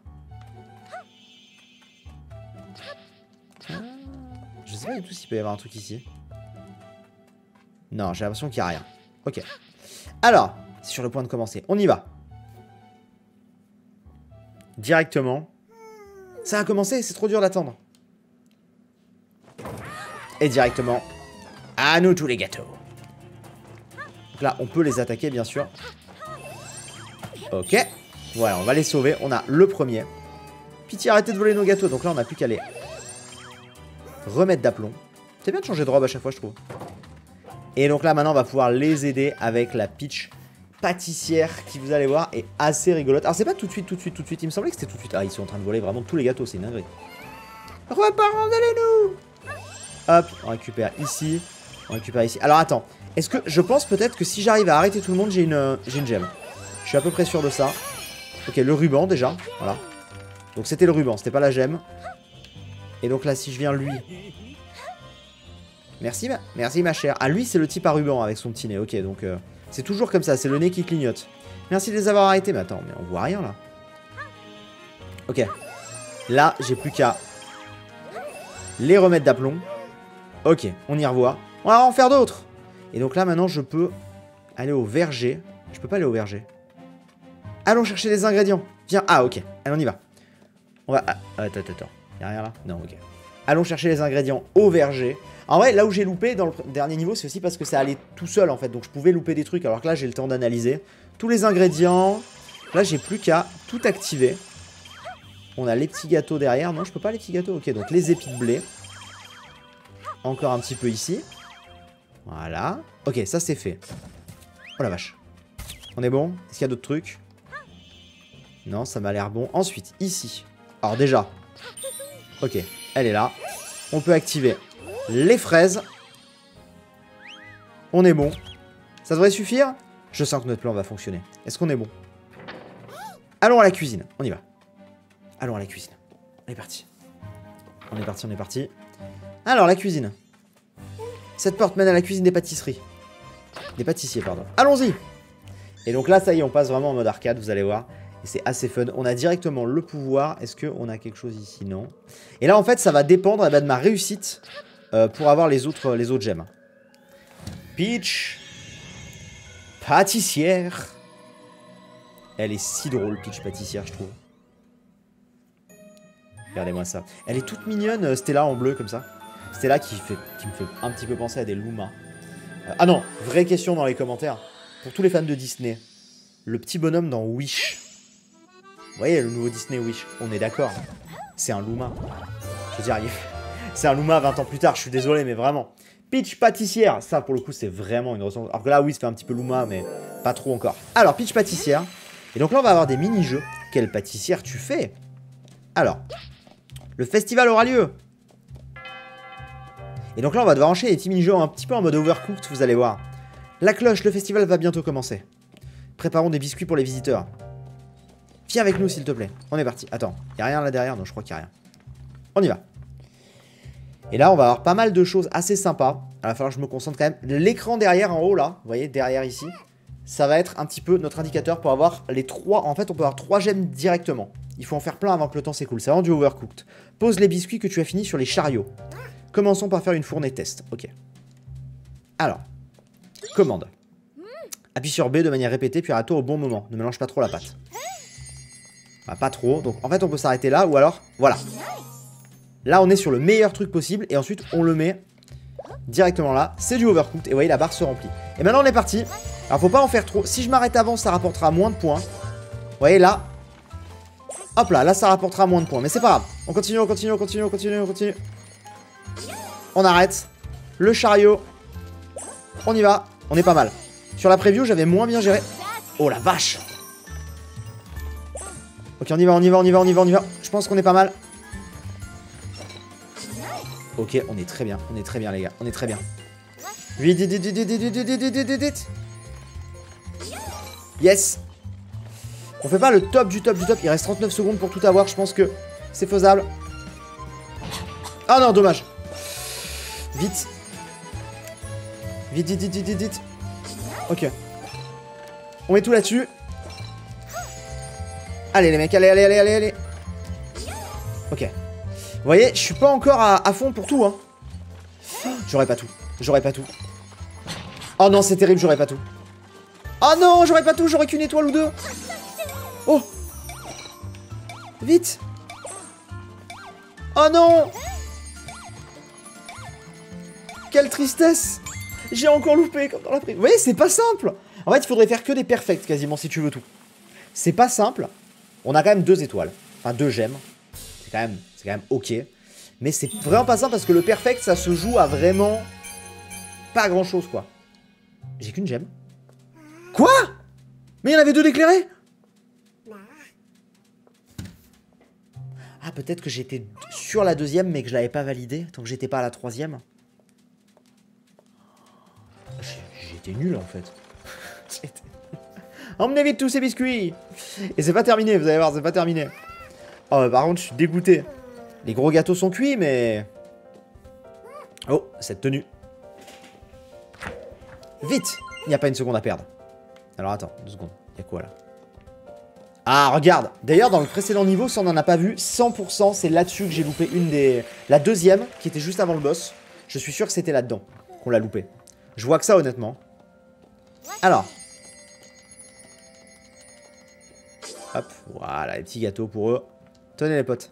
Je sais pas du tout s'il peut y avoir un truc ici. Non, j'ai l'impression qu'il n'y a rien. Ok. Alors, c'est sur le point de commencer. On y va. Directement. Ça a commencé, c'est trop dur d'attendre. Et directement, à nous tous les gâteaux. Donc là, on peut les attaquer, bien sûr. Ok. Voilà, on va les sauver. On a le premier. Pitié, arrêtez de voler nos gâteaux. Donc là, on n'a plus qu'à les remettre d'aplomb. C'est bien de changer de robe à chaque fois, je trouve. Et donc là, maintenant, on va pouvoir les aider avec la Peach pâtissière qui, vous allez voir, est assez rigolote. Alors, c'est pas tout de suite. Il me semblait que c'était tout de suite. Ah, ils sont en train de voler vraiment tous les gâteaux. C'est une dinguerie. Reparlez-nous. Hop, on récupère ici. On récupère ici. Alors, attends. Est-ce que je pense peut-être que si j'arrive à arrêter tout le monde, j'ai une gemme. Je suis à peu près sûr de ça. Ok, le ruban déjà. Voilà. Donc, c'était le ruban. C'était pas la gemme. Et donc là, si je viens lui... Merci ma chère. Ah, lui, c'est le type à ruban avec son petit nez. Ok, donc c'est toujours comme ça. C'est le nez qui clignote. Merci de les avoir arrêtés. Mais attends, mais on voit rien là. Ok. Là, j'ai plus qu'à les remettre d'aplomb. Ok, on y revoit. On va en faire d'autres. Et donc là, maintenant, je peux aller au verger. Je peux pas aller au verger. Allons chercher les ingrédients. Viens. Ah, ok. Allez, on y va. On va... Ah, attends. Y'a rien là? Non, ok. Allons chercher les ingrédients au verger. En vrai, là où j'ai loupé dans le dernier niveau, c'est aussi parce que ça allait tout seul en fait. Donc je pouvais louper des trucs, alors que là j'ai le temps d'analyser. Tous les ingrédients. Là j'ai plus qu'à tout activer. On a les petits gâteaux derrière. Non, je peux pas les petits gâteaux. Ok, donc les épis de blé. Encore un petit peu ici. Voilà. Ok, ça c'est fait. Oh la vache. On est bon? Est-ce qu'il y a d'autres trucs? Non, ça m'a l'air bon. Ensuite, ici. Alors déjà. Ok, elle est là. On peut activer les fraises. On est bon. Ça devrait suffire? Je sens que notre plan va fonctionner. Est-ce qu'on est bon? Allons à la cuisine. On y va. Allons à la cuisine. On est parti. On est parti, on est parti. Alors, la cuisine. Cette porte mène à la cuisine des pâtisseries. Des pâtissiers, pardon. Allons-y! Et donc là, ça y est, on passe vraiment en mode arcade, vous allez voir. Et c'est assez fun. On a directement le pouvoir. Est-ce qu'on a quelque chose ici? Non. Et là, en fait, ça va dépendre de ma réussite pour avoir les autres gemmes. Peach. Pâtissière. Elle est si drôle, Peach pâtissière, je trouve. Regardez-moi ça. Elle est toute mignonne, Stella en bleu, comme ça. Stella qui me fait un petit peu penser à des Luma. Ah non, vraie question dans les commentaires. Pour tous les fans de Disney, le petit bonhomme dans Wish. Vous voyez, le nouveau Disney Wish, on est d'accord. C'est un Luma. Je veux dire, c'est un Luma 20 ans plus tard, je suis désolé, mais vraiment. Peach pâtissière, ça pour le coup, c'est vraiment une ressemblance. Alors que là, oui, ça fait un petit peu Luma, mais pas trop encore. Alors, Peach pâtissière. Et donc là, on va avoir des mini-jeux. Quelle pâtissière tu fais? Alors, le festival aura lieu. Et donc là, on va devoir enchaîner les petits mini-jeux un petit peu en mode overcooked, vous allez voir. La cloche, le festival va bientôt commencer. Préparons des biscuits pour les visiteurs. Viens avec nous, s'il te plaît. On est parti. Attends, il n'y a rien là derrière? Non, je crois qu'il n'y a rien. On y va. Et là, on va avoir pas mal de choses assez sympas. Il va falloir que je me concentre quand même. L'écran derrière, en haut, là, vous voyez, derrière ici, ça va être un petit peu notre indicateur pour avoir les 3... En fait, on peut avoir 3 gemmes directement. Il faut en faire plein avant que le temps s'écoule. C'est vraiment du overcooked. Pose les biscuits que tu as fini sur les chariots. Commençons par faire une fournée test. Ok. Alors, commande. Appuie sur B de manière répétée, puis arrête-toi au bon moment. Ne mélange pas trop la pâte. Bah, pas trop. Donc, en fait, on peut s'arrêter là, ou alors, voilà. Là, on est sur le meilleur truc possible, et ensuite, on le met directement là. C'est du overcooked, et vous voyez, la barre se remplit. Et maintenant, on est parti. Alors, faut pas en faire trop. Si je m'arrête avant, ça rapportera moins de points. Vous voyez, là. Hop là, là, ça rapportera moins de points. Mais c'est pas grave. On continue, on continue, on continue, on continue, on continue. On arrête. Le chariot. On y va. On est pas mal. Sur la preview, j'avais moins bien géré. Oh la vache. Ok, on y va, on y va, on y va, on y va, on y va. Je pense qu'on est pas mal. Ok, on est très bien, les gars. On est très bien. Vite, vite, vite, vite, vite, vite, vite, vite, vite. Yes. On fait pas le top du top du top. Il reste 39 secondes pour tout avoir. Je pense que c'est faisable. Ah non, dommage. Vite. Vite, vite, vite, vite, vite, vite. Ok. On met tout là-dessus. Allez, les mecs, allez, allez, allez, allez, allez. Ok. Vous voyez, je suis pas encore à fond pour tout, hein. J'aurais pas tout. J'aurais pas tout. Oh non, c'est terrible, j'aurais pas tout. Oh non, j'aurais pas tout, j'aurais qu'une étoile ou deux. Oh. Vite. Oh non. Quelle tristesse. J'ai encore loupé comme dans la prime. Vous voyez, c'est pas simple. En fait, il faudrait faire que des perfects quasiment si tu veux tout. C'est pas simple. On a quand même 2 étoiles. Enfin, 2 gemmes. C'est quand même ok. Mais c'est vraiment pas simple parce que le perfect, ça se joue à vraiment pas grand chose, quoi. J'ai qu'une gemme. Quoi? Mais il y en avait 2 d'éclairés. Ah, peut-être que j'étais sur la 2e, mais que je l'avais pas validée, tant que j'étais pas à la 3e. J'étais nul, en fait. Emmenez vite tous ces biscuits. Et c'est pas terminé, vous allez voir, c'est pas terminé. Oh, par contre, je suis dégoûté. Les gros gâteaux sont cuits, mais... Oh, cette tenue. Vite. Il n'y a pas une seconde à perdre. Alors, attends, 2 secondes. Il y a quoi, là? Ah, regarde. D'ailleurs, dans le précédent niveau, ça on n'en a pas vu. 100%, c'est là-dessus que j'ai loupé une des... La 2e, qui était juste avant le boss. Je suis sûr que c'était là-dedans qu'on l'a loupé. Je vois que ça, honnêtement. Alors. Hop, voilà, les petits gâteaux pour eux. Tenez les potes.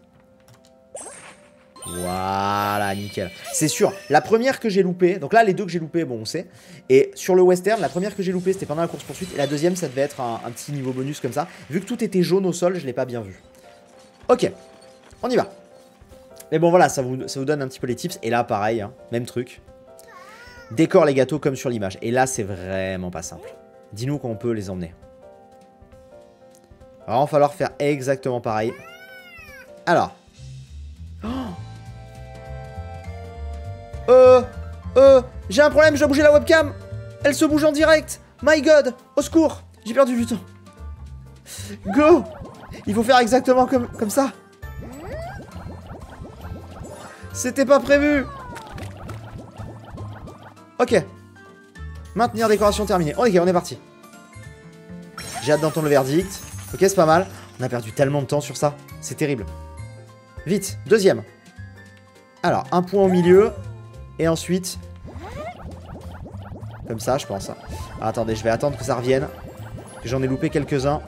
Voilà, nickel. C'est sûr, la première que j'ai loupée, donc là les deux que j'ai loupées, bon on sait. Et sur le western, la première que j'ai loupée c'était pendant la course poursuite. Et la deuxième ça devait être un petit niveau bonus comme ça. Vu que tout était jaune au sol, je l'ai pas bien vu. Ok, on y va. Mais bon voilà, ça vous donne un petit peu les tips. Et là pareil, hein, même truc. Décore les gâteaux comme sur l'image. Et là c'est vraiment pas simple. Dis-nous qu'on peut les emmener. Alors il va falloir faire exactement pareil. Alors. J'ai un problème, je dois bouger la webcam. Elle se bouge en direct. My god, au secours. J'ai perdu du temps. Go. Il faut faire exactement comme ça. C'était pas prévu. Ok. Maintenir décoration terminée. Ok, on est parti. J'ai hâte d'entendre le verdict. Ok, c'est pas mal. On a perdu tellement de temps sur ça. C'est terrible. Vite, deuxième. Alors, un point au milieu. Et ensuite... Comme ça, je pense. Ah, attendez, je vais attendre que ça revienne. Que j'en ai loupé quelques-uns.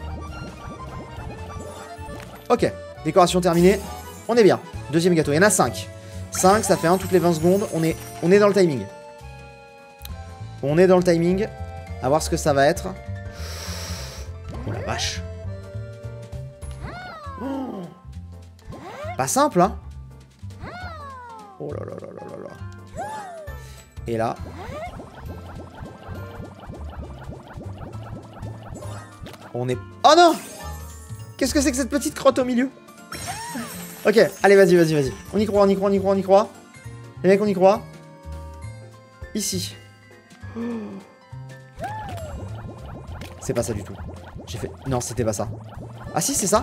Ok, décoration terminée. On est bien. Deuxième gâteau, il y en a 5. 5, ça fait 1 toutes les 20 secondes. On est dans le timing. On est dans le timing. À voir ce que ça va être. Oh la vache. Oh. Pas simple, hein. Oh là là là là là là. Et là. On est... Oh non! Qu'est-ce que c'est que cette petite crotte au milieu? Ok, allez, vas-y, vas-y, vas-y. On y croit, on y croit, on y croit, on y croit. Les mecs, on y croit. Ici. C'est pas ça du tout. J'ai fait... Non, c'était pas ça. Ah si, c'est ça.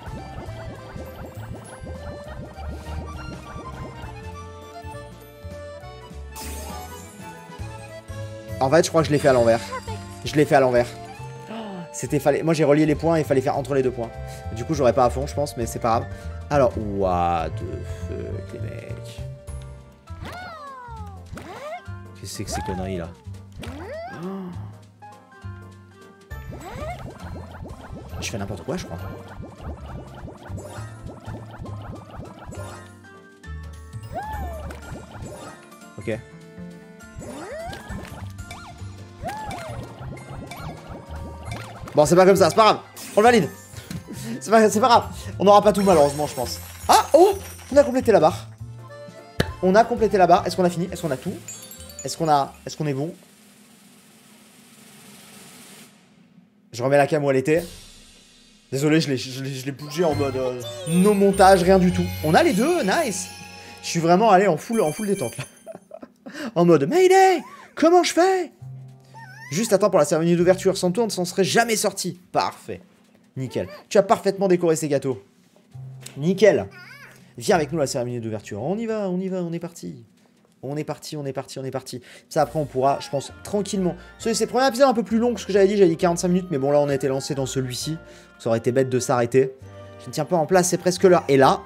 En fait, je crois que je l'ai fait à l'envers. Je l'ai fait à l'envers. Moi j'ai relié les points et il fallait faire entre les deux points. Du coup j'aurais pas à fond je pense mais c'est pas grave. Alors what the fuck les mecs. Qu'est-ce que c'est que ces conneries là? Je fais n'importe quoi je crois. Ok. Bon, c'est pas comme ça, c'est pas grave. On le valide. C'est pas grave. On n'aura pas tout, malheureusement, je pense. Ah, oh, on a complété la barre. On a complété la barre. Est-ce qu'on a fini? Est-ce qu'on a tout? Est-ce qu'on est bon? Je remets la cam où elle était. Désolé, je l'ai bougé en mode no montage, rien du tout. On a les deux, nice. Je suis vraiment allé en full détente, là. En mode, Mayday, comment je fais? Juste attends pour la cérémonie d'ouverture, sans toi on ne s'en serait jamais sorti. Parfait. Nickel. Tu as parfaitement décoré ces gâteaux. Nickel. Viens avec nous à la cérémonie d'ouverture. On y va, on est parti. On est parti. Ça après on pourra, je pense, tranquillement. C'est le premier épisode un peu plus long que ce que j'avais dit 45 minutes, mais bon là on a été lancé dans celui-ci. Ça aurait été bête de s'arrêter. Je ne tiens pas en place, c'est presque l'heure. Et là...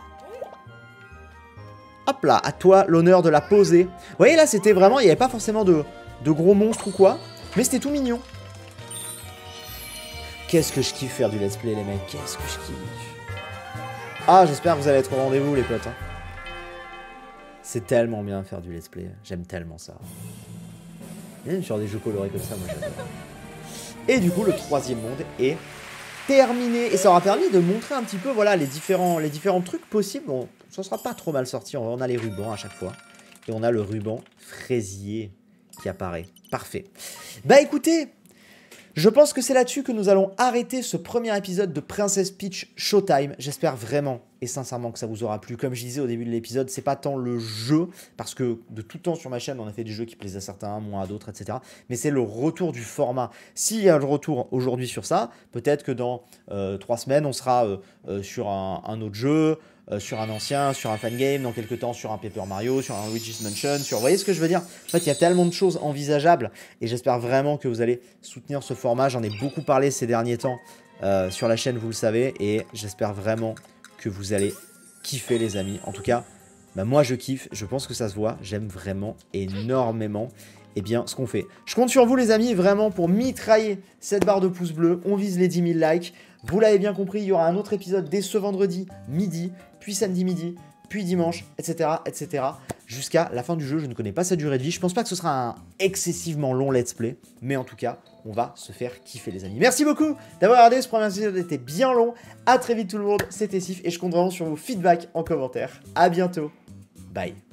Hop là, à toi l'honneur de la poser. Vous voyez là c'était vraiment, il n'y avait pas forcément de gros monstres ou quoi. Mais c'était tout mignon. Qu'est-ce que je kiffe faire du let's play les mecs. Qu'est-ce que je kiffe. Ah j'espère que vous allez être au rendez-vous les potes. Hein. C'est tellement bien faire du let's play. J'aime tellement ça. Même sur des jeux colorés comme ça, moi j'adore. Et du coup le troisième monde est terminé. Et ça aura permis de montrer un petit peu voilà, les différents trucs possibles. Bon, ça sera pas trop mal sorti. On a les rubans à chaque fois. Et on a le ruban fraisier qui apparaît. Parfait. Bah écoutez, je pense que c'est là-dessus que nous allons arrêter ce premier épisode de Princess Peach Showtime. J'espère vraiment et sincèrement que ça vous aura plu. Comme je disais au début de l'épisode, c'est pas tant le jeu, parce que de tout temps sur ma chaîne, on a fait des jeux qui plaisent à certains, moins à d'autres, etc. Mais c'est le retour du format. S'il y a le retour aujourd'hui sur ça, peut-être que dans 3 semaines, on sera sur un autre jeu, sur un ancien, sur un fan game, dans quelques temps sur un Paper Mario, sur un Luigi's Mansion, sur... Vous voyez ce que je veux dire? En fait, il y a tellement de choses envisageables et j'espère vraiment que vous allez soutenir ce format. J'en ai beaucoup parlé ces derniers temps sur la chaîne, vous le savez, et j'espère vraiment que vous allez kiffer les amis. En tout cas, bah, moi je kiffe, je pense que ça se voit, j'aime vraiment énormément eh bien, ce qu'on fait. Je compte sur vous les amis, vraiment, pour mitrailler cette barre de pouces bleus. On vise les 10 000 likes. Vous l'avez bien compris, il y aura un autre épisode dès ce vendredi midi, puis samedi midi, puis dimanche, etc. etc. jusqu'à la fin du jeu. Je ne connais pas sa durée de vie. Je pense pas que ce sera un excessivement long let's play, mais en tout cas, on va se faire kiffer les amis. Merci beaucoup d'avoir regardé, ce premier épisode était bien long. À très vite tout le monde, c'était Sif et je compte vraiment sur vos feedbacks en commentaire. À bientôt, bye.